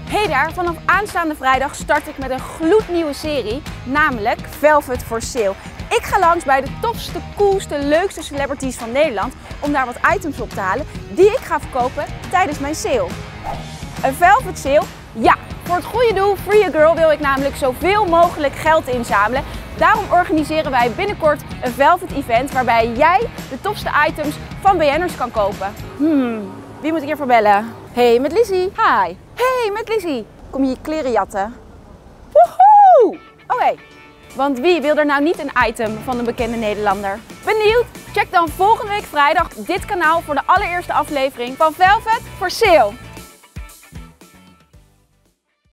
Hey daar, vanaf aanstaande vrijdag start ik met een gloednieuwe serie, namelijk Velvet for Sale. Ik ga langs bij de tofste, coolste, leukste celebrities van Nederland om daar wat items op te halen die ik ga verkopen tijdens mijn sale. Een Velvet Sale? Ja, voor het goede doel Free a Girl wil ik namelijk zoveel mogelijk geld inzamelen. Daarom organiseren wij binnenkort een Velvet Event waarbij jij de tofste items van BN'ers kan kopen. Wie moet ik hiervoor bellen? Hey, met Lizzie. Hi. Hey, met Lizzie. Kom je je kleren jatten? Woehoe! Oké. Want wie wil er nou niet een item van een bekende Nederlander? Benieuwd? Check dan volgende week vrijdag dit kanaal voor de allereerste aflevering van Velvet for Sale.